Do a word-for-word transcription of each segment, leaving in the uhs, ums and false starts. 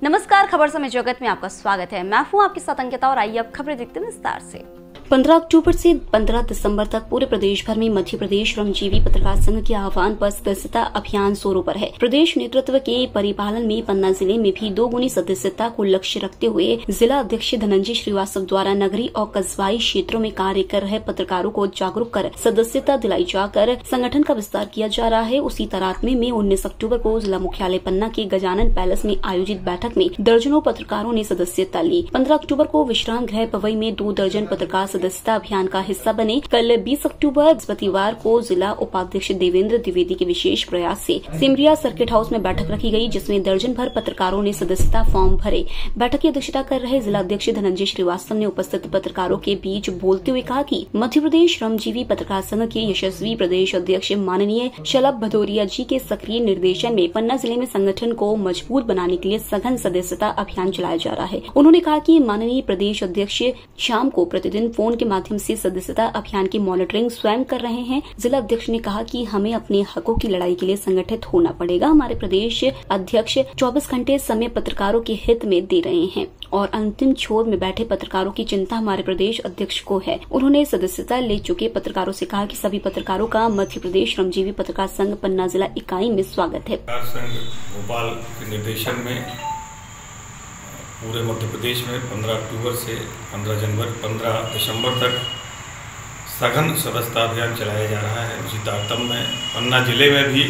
नमस्कार, खबर समय जगत में आपका स्वागत है। मैं हूं आपके साथ अंकिता और आइए अब खबरें देखते हैं विस्तार से। पंद्रह अक्टूबर से पंद्रह दिसंबर तक पूरे प्रदेश भर में मध्य प्रदेश श्रमजीवी पत्रकार संघ के आह्वान पर सदस्यता अभियान जोरों पर है। प्रदेश नेतृत्व के परिपालन में पन्ना जिले में भी दोगुनी सदस्यता को लक्ष्य रखते हुए जिला अध्यक्ष धनंजय श्रीवास्तव द्वारा नगरीय और कस्बाई क्षेत्रों में कार्य कर रहे पत्रकारों को जागरूक कर सदस्यता दिलाई जाकर संगठन का विस्तार किया जा रहा है। उसी तरातमे में उन्नीस अक्टूबर को जिला मुख्यालय पन्ना के गजानन पैलेस में आयोजित बैठक में दर्जनों पत्रकारों ने सदस्यता ली। पंद्रह अक्टूबर को विश्राम गृह पवई में दो दर्जन पत्रकार सदस्यता अभियान का हिस्सा बने। कल बीस अक्टूबर बृहस्पतिवार को जिला उपाध्यक्ष देवेंद्र द्विवेदी के विशेष प्रयास से सिमरिया सर्किट हाउस में बैठक रखी गई, जिसमें दर्जन भर पत्रकारों ने सदस्यता फॉर्म भरे। बैठक की अध्यक्षता कर रहे जिला अध्यक्ष धनंजय श्रीवास्तव ने उपस्थित पत्रकारों के बीच बोलते हुए कहा कि मध्य प्रदेश श्रमजीवी पत्रकार संघ के यशस्वी प्रदेश अध्यक्ष माननीय शलभ भदौरिया जी के सक्रिय निर्देशन में पन्ना जिले में संगठन को मजबूत बनाने के लिए सघन सदस्यता अभियान चलाया जा रहा है। उन्होंने कहा कि माननीय प्रदेश अध्यक्ष शाम को प्रतिदिन फोन के माध्यम से सदस्यता अभियान की मॉनिटरिंग स्वयं कर रहे हैं। जिला अध्यक्ष ने कहा कि हमें अपने हकों की लड़ाई के लिए संगठित होना पड़ेगा। हमारे प्रदेश अध्यक्ष चौबीस घंटे समय पत्रकारों के हित में दे रहे हैं और अंतिम छोर में बैठे पत्रकारों की चिंता हमारे प्रदेश अध्यक्ष को है। उन्होंने सदस्यता ले चुके पत्रकारों से कहा कि सभी पत्रकारों का मध्य प्रदेश श्रमजीवी पत्रकार संघ पन्ना जिला इकाई में स्वागत है। संघ भोपाल के निर्देशन में पूरे मध्य प्रदेश में पंद्रह अक्टूबर से पंद्रह जनवरी पंद्रह दिसंबर तक सघन सदस्यता अभियान चलाया जा रहा है। उसी तारतम्य में पन्ना जिले में भी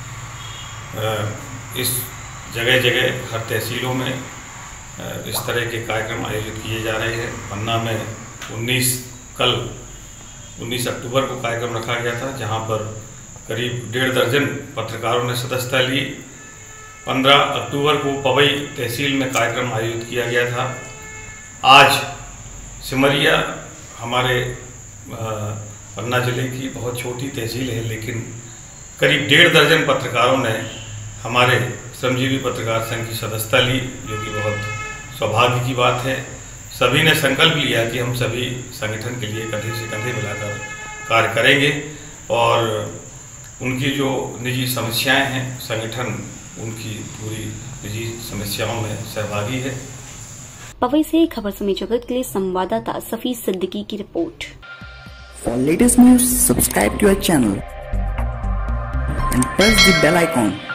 इस जगह जगह हर तहसीलों में इस तरह के कार्यक्रम आयोजित किए जा रहे हैं। पन्ना में उन्नीस कल उन्नीस अक्टूबर को कार्यक्रम रखा गया था, जहां पर करीब डेढ़ दर्जन पत्रकारों ने सदस्यता ली। पंद्रह अक्टूबर को पवई तहसील में कार्यक्रम आयोजित किया गया था। आज सिमरिया हमारे पन्ना जिले की बहुत छोटी तहसील है, लेकिन करीब डेढ़ दर्जन पत्रकारों ने हमारे श्रमजीवी पत्रकार संघ की सदस्यता ली, जो कि बहुत सौभाग्य की बात है। सभी ने संकल्प लिया कि हम सभी संगठन के लिए कंधे से कंधे मिलाकर कार्य करेंगे और उनकी जो निजी समस्याएं हैं, संगठन उनकी पूरी निजी समस्याओं में सहभागी है। पवई से खबर समय जगत के लिए संवाददाता सफी सिद्दीकी की रिपोर्ट। For latest news, subscribe to our channel and press the bell icon.